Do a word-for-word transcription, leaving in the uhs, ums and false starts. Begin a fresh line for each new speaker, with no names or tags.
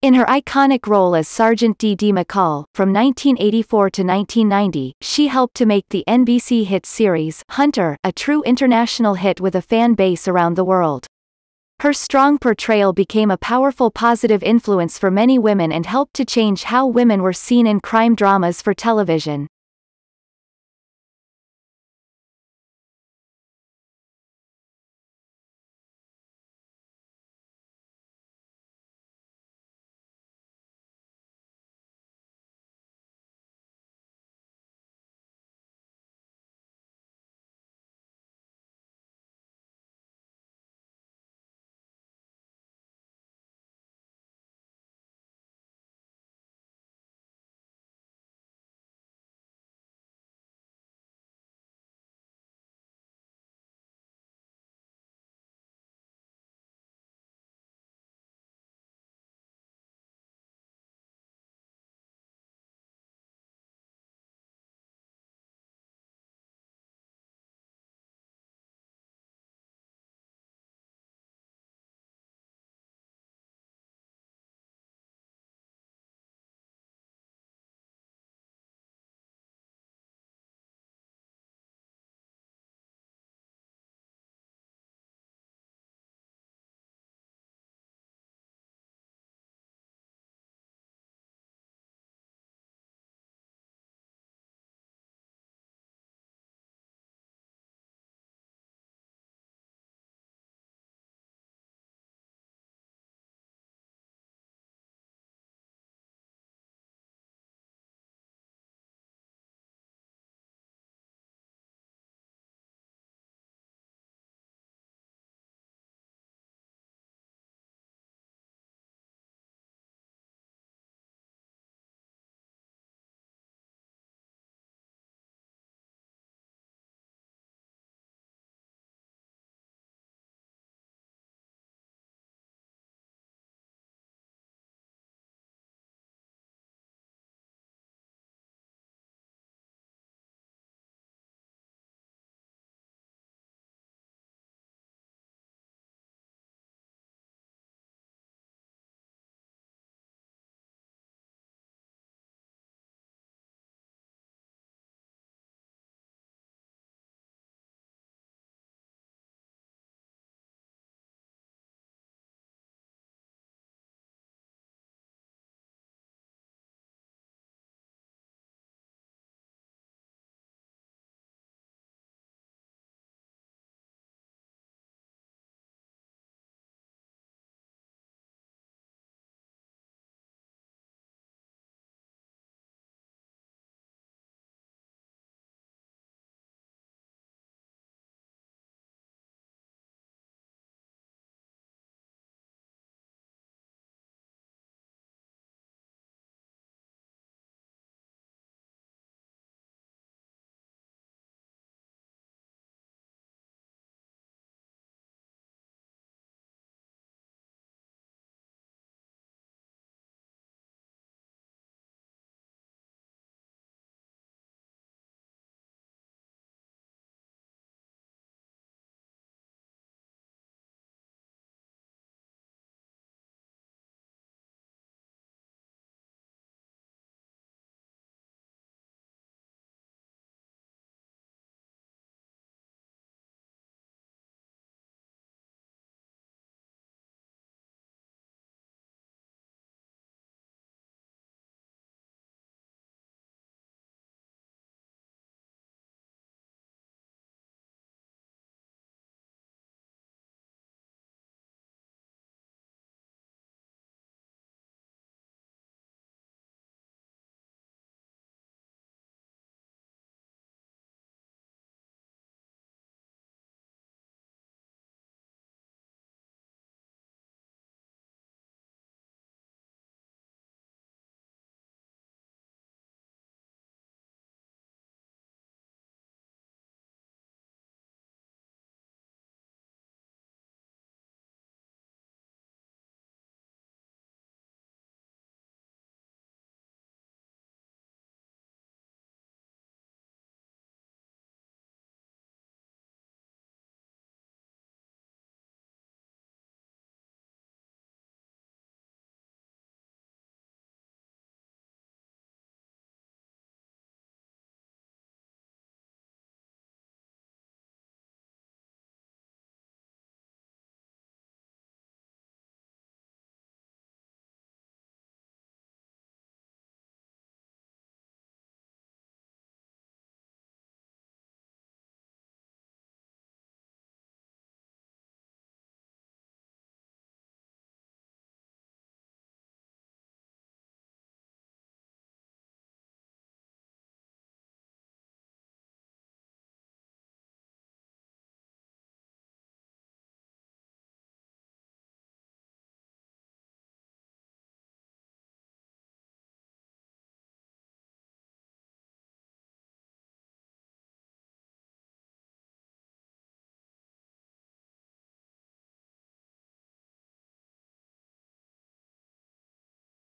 In her iconic role as Sergeant Dee Dee McCall, from nineteen eighty-four to nineteen ninety, she helped to make the N B C hit series, Hunter, a true international hit with a fan base around the world. Her strong portrayal became a powerful positive influence for many women and helped to change how women were seen in crime dramas for television.